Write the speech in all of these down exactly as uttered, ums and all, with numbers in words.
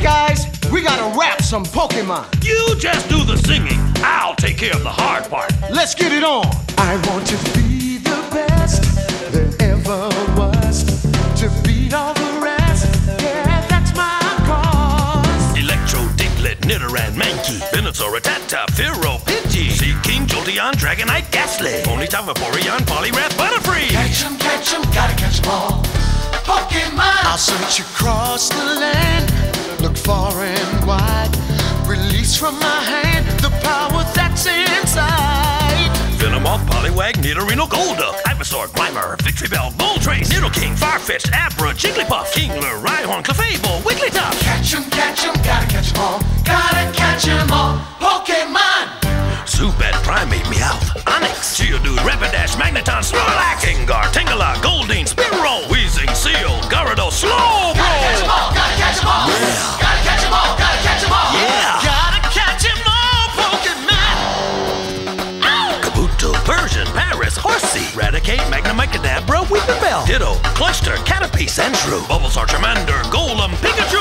guys, we gotta wrap some Pokemon. You just do the singing. I'll take care of the hard part. Let's get it on. I want to be the best there ever was, to beat all the rest. Yeah, that's my cause. Electro, Diglett, Nidoran, Mankey, Venusaur, Rattata, Fearow, Pidgey, Seaking, Jolteon, Dragonite, Ghastly, Ponyta, Vaporeon, Poliwrath, Butterfree. Catch 'em, catch 'em, gotta catch 'em all. Pokemon! I'll search across the land, look far and wide, release from my hand the power that's inside. Venomoth, Poliwag, Nidorino, Golduck, Ivysaur, Grimer, Victreebel, Moltres, Nidoking, Farfetch'd, Abra, Jigglypuff, Kingler, Rhyhorn, Clefable, Wigglytuff. Catch 'em, catch 'em, gotta catch 'em all. Gotta catch 'em all. Pokemon! Zubat, Primeape, Meowth, Onix, Geodude, Rapidash, Magneton, Snorlax, Gengar, Tangela, Goldeen, Spearow, Weezing, Seal, Gyarados, Slowbro. Gotta catch 'em all, gotta catch 'em all. Yeah. Gotta catch 'em all, gotta catch 'em all. Yeah. Gotta catch 'em all, Pokemon! Kabuto, Persian, Paris, Horsey, Raticate, Magnemite, Kadabra, Weepinbell, Ditto, Cluster, Caterpie, Sandshrew, Bulbasaur, Charmander, Golem, Pikachu.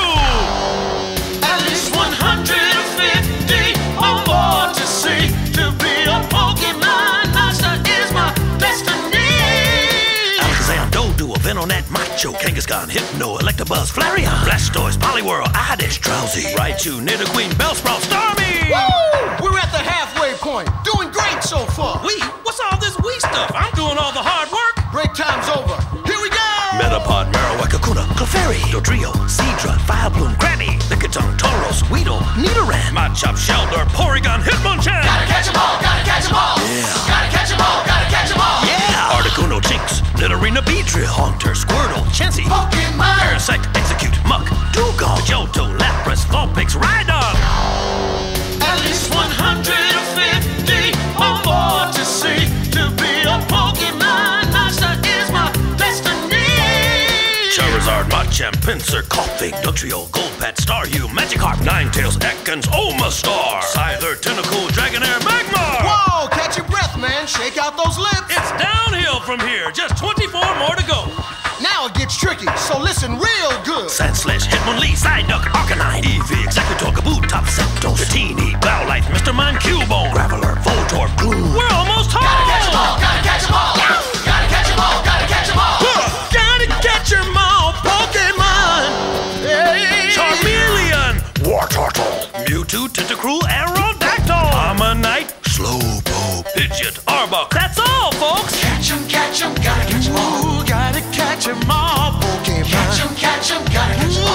At least one hundred fifty or more to see. To be a Pokemon master is my destiny. Alakazam, Doduo, Venonat, Macho, Kangaskhan, Hypno, Electabuzz, Flareon, Blastoise, Poliwhirl, Oddish, Drowsy, Raichu, Nidoqueen, Bellsprout, Starmie. Woo! We're at the halfway point. Doing great so far. We? What's all this we stuff? I'm doing all the hard work. Break time's over. Here we go! Metapod, Marowak, Kakuna, Clefairy, Dodrio, Seadra, Vileplume, Granny, Lickitung, Tauros, Weedle, Nidoran, Machop, Shelter, Porygon, Hitmonchan. Gotta catch 'em all, gotta catch 'em all. Yeah. Gotta catch 'em all, gotta catch 'em all. Yeah! Articuno, Jinx, Nidorina, Beedrill, Haunter, Squirtle, Chansey, Pokemon! Parasect, Execute, Muck, Dugong, Johto, Lapras, Vulpix, Rhydon. At least one hundred fifty or more to see. To be a Pokemon master is my destiny. Charizard, Machamp, Pinsir, Koffing, Dugtrio, Golbat, Staryu, Magikarp, Ninetales, Ekans, Omastar, Scyther, Tentacool, Dragonair, Magmar! Whoa, catch your breath, man. Shake out those lips. It's downhill from here. Just twenty-four more to go. Now it gets tricky, so listen real good. Sandslash, Hitmonlee, Psyduck, Arcanine, Eevee, Executor, Kabutops, Zapdos, Dratini, Bowlite, Mister Mime, Cubone, Graveler, Voltorb, Gloom. We're almost home! Gotta catch 'em all, gotta catch 'em all. Gotta catch 'em all, gotta catch 'em all. Gotta catch 'em all, Pokemon! Hey. Charmeleon, Wartortle, Mewtwo, Tentacruel, Aerodactyl, Ammonite, Slowpoke, Pidgeot, Arbok. That's all, folks! Catch 'em, catch 'em, gotta catch 'em all. Ooh, gotta catch 'em all, Pokemon. Catch 'em, catch 'em, gotta catch 'em all.